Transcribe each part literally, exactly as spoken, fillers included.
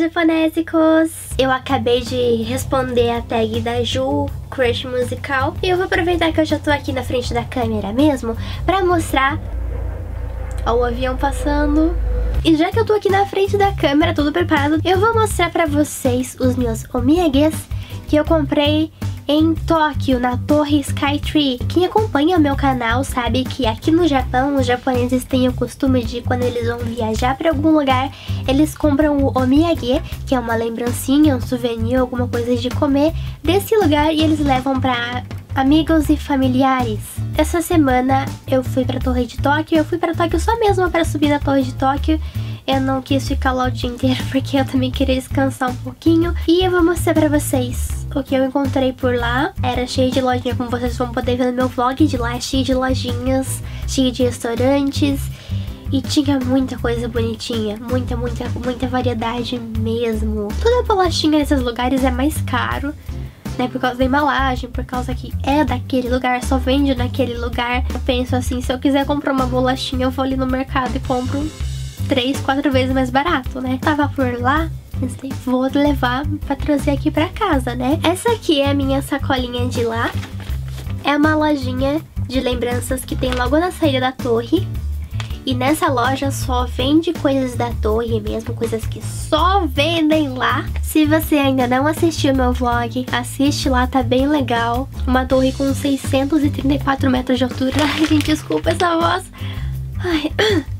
japonésicos! Eu acabei de responder a tag da Ju, Crush Musical, e eu vou aproveitar que eu já tô aqui na frente da câmera mesmo pra mostrar. Ó, o avião passando. E já que eu tô aqui na frente da câmera, tudo preparado, eu vou mostrar pra vocês os meus omiyages que eu comprei em Tóquio, na Torre Skytree. Quem acompanha o meu canal sabe que aqui no Japão, os japoneses têm o costume de, quando eles vão viajar para algum lugar, eles compram o omiyage, que é uma lembrancinha, um souvenir, alguma coisa de comer desse lugar, e eles levam para amigos e familiares. Essa semana eu fui pra Torre de Tóquio, eu fui pra Tóquio só mesmo para subir na Torre de Tóquio. Eu não quis ficar lá o dia inteiro porque eu também queria descansar um pouquinho. E eu vou mostrar pra vocês o que eu encontrei por lá. Era cheio de lojinha, como vocês vão poder ver no meu vlog. De lá é cheio de lojinhas, cheio de restaurantes. E tinha muita coisa bonitinha, muita, muita, muita variedade mesmo. Toda bolachinha nesses lugares é mais caro, né, por causa da embalagem, por causa que é daquele lugar, só vende naquele lugar. Eu penso assim, se eu quiser comprar uma bolachinha, eu vou ali no mercado e compro três, quatro vezes mais barato, né? Tava por lá, pensei, vou levar pra trazer aqui pra casa, né? Essa aqui é a minha sacolinha de lá. É uma lojinha de lembranças que tem logo na saída da torre. E nessa loja só vende coisas da torre mesmo, coisas que só vendem lá. Se você ainda não assistiu meu vlog, assiste lá, tá bem legal. Uma torre com seiscentos e trinta e quatro metros de altura. Ai, gente, desculpa essa voz. Ai...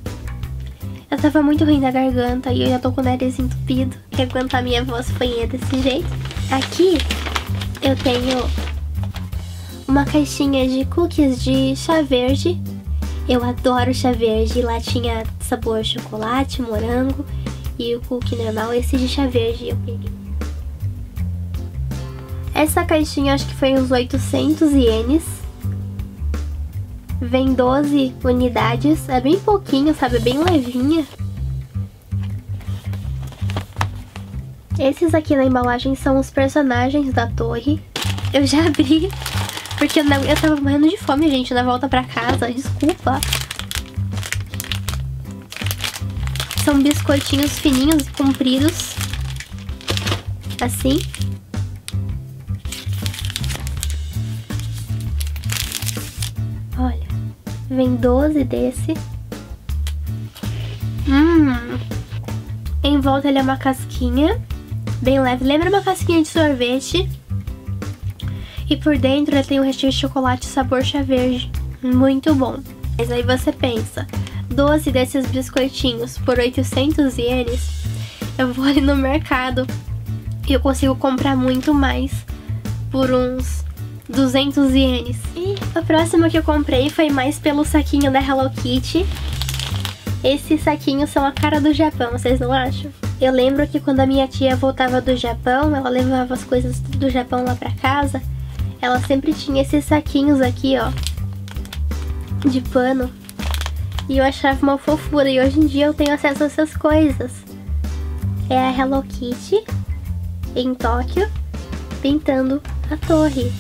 Eu tava muito ruim da garganta e eu já tô com o nariz entupido. E aguentar minha voz foi desse jeito. Aqui eu tenho uma caixinha de cookies de chá verde. Eu adoro chá verde. Lá tinha sabor chocolate, morango e o cookie normal. Esse de chá verde eu peguei. Essa caixinha acho que foi uns oitocentos ienes. Vem doze unidades, é bem pouquinho, sabe? Bem levinha. Esses aqui na embalagem são os personagens da torre. Eu já abri, porque eu, não, eu tava morrendo de fome, gente, na volta pra casa, desculpa. São biscoitinhos fininhos e compridos. Assim. Olha. Vem doze desse. Hum. Em volta ele é uma casquinha bem leve. Lembra uma casquinha de sorvete. E por dentro ele tem um recheio de chocolate sabor chá verde. Muito bom. Mas aí você pensa, doze desses biscoitinhos por oitocentos ienes. Eu vou ali no mercado e eu consigo comprar muito mais por uns duzentos ienes. E a próxima que eu comprei foi mais pelo saquinho da Hello Kitty. Esses saquinhos são a cara do Japão, vocês não acham? Eu lembro que quando a minha tia voltava do Japão, ela levava as coisas do Japão lá pra casa. Ela sempre tinha esses saquinhos aqui, ó, de pano. E eu achava uma fofura, e hoje em dia eu tenho acesso a essas coisas. É a Hello Kitty em Tóquio pintando a torre.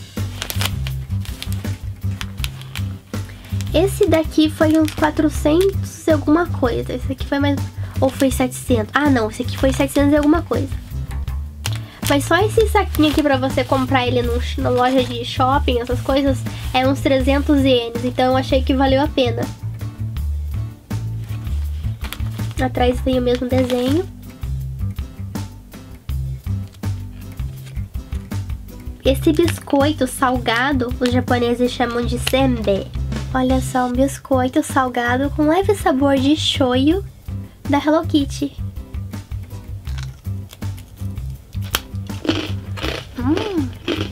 Esse daqui foi uns quatrocentos e alguma coisa. Esse aqui foi mais... Ou foi setecentos? Ah, não. Esse aqui foi setecentos e alguma coisa. Mas só esse saquinho aqui pra você comprar ele no, na loja de shopping, essas coisas, é uns trezentos ienes. Então eu achei que valeu a pena. Atrás tem o mesmo desenho. Esse biscoito salgado, os japoneses chamam de senbei. Olha só, um biscoito salgado com leve sabor de shoyu da Hello Kitty. Hum.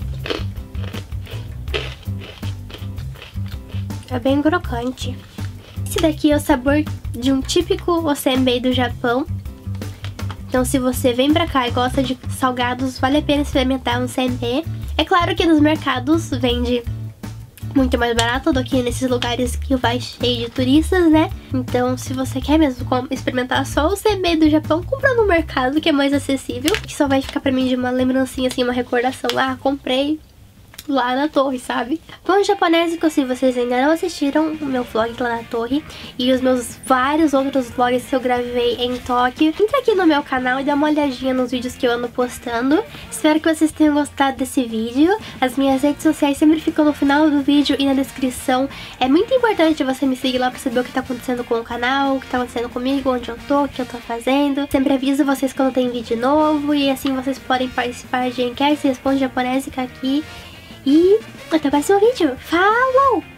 É bem crocante. Esse daqui é o sabor de um típico senbei do Japão. Então se você vem pra cá e gosta de salgados, vale a pena experimentar um senbei. É claro que nos mercados vende muito mais barato do que nesses lugares que vai cheio de turistas, né? Então, se você quer mesmo experimentar só o senbei do Japão, compra no mercado, que é mais acessível, que só vai ficar pra mim de uma lembrancinha, assim, uma recordação. Ah, comprei lá na torre, sabe? Bom, japonésico, se vocês ainda não assistiram o meu vlog lá na torre e os meus vários outros vlogs que eu gravei em Tóquio, entra aqui no meu canal e dá uma olhadinha nos vídeos que eu ando postando. Espero que vocês tenham gostado desse vídeo. As minhas redes sociais sempre ficam no final do vídeo e na descrição. É muito importante você me seguir lá pra saber o que tá acontecendo com o canal, o que tá acontecendo comigo, onde eu tô, o que eu tô fazendo. Sempre aviso vocês quando tem vídeo novo e assim vocês podem participar de enquete, responde japonésica aqui. E até o próximo vídeo. Falou!